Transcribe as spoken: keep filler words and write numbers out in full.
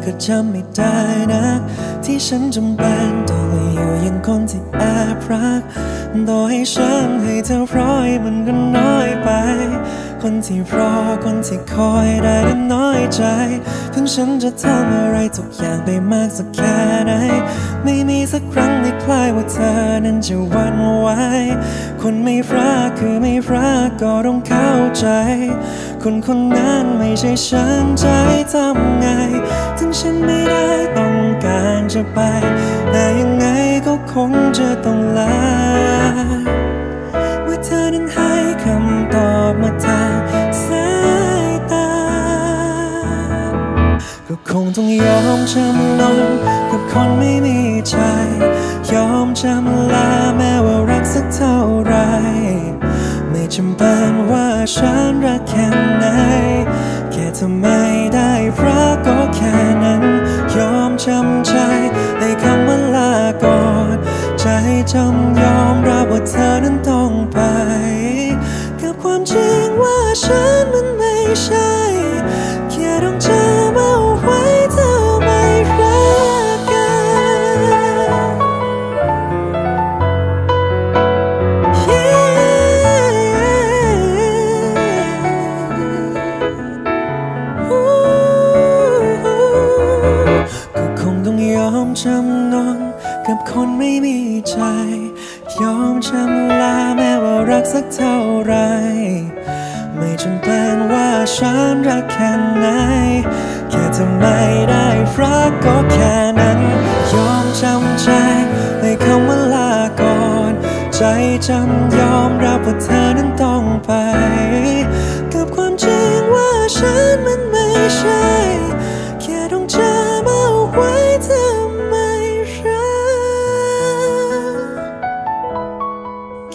ก็จำไม่ได้นะที่ฉันจำเป็นต้องอยู่อย่างคนที่แอบรักโดยให้ฉันให้เธอร้อยมันก็น้อยไปคนที่รอคนที่คอยได้ก็น้อยใจถึงฉันจะทำอะไรทุกอย่างไปมากสักแค่ไหนไม่มีสักครั้งที่คล้ายว่าเธอนั้นจะหวั่นไหวคนไม่รักคือไม่รักก็ต้องเข้าใจคนคนนั้นไม่ใช่ฉันจะให้ทำไงถึงฉันไม่ได้ต้องการจะไปแต่ยังไงก็คงจะต้องลาเมื่อเธอนั้นให้คำตอบมาทางสายตาก็คงต้องยอมจำนนกับคนไม่มีใจยอมจำลาแม้ว่ารักสักเท่าไรไม่จำเป็นว่าฉันรักแค่ไหนแค่ทำไมได้รักก็แค่นั้นยอมจำใจในคำว่าลาก่อนใจจำยอมรับว่าเธอนั้นต้องไปกับความจริงว่าฉันมันไม่ใช่แค่ต้องจำเอาไว้เธอไม่รักกันก็คงต้องยอมจำนนกับคนไม่มีใจยอมจำลาแม้ว่ารักสักเท่าไรไม่จำเป็นว่าฉันรักแค่ไหนแค่ทำไมได้รักก็แค่นั้นยอมจำใจในคำว่าลาก่อนใจจำยอมรับว่าเธอนั้นต้องไปกับความจริงว่าฉันมันไม่ใช่แค่ต้องจำเอาไว้เธอไม่รัก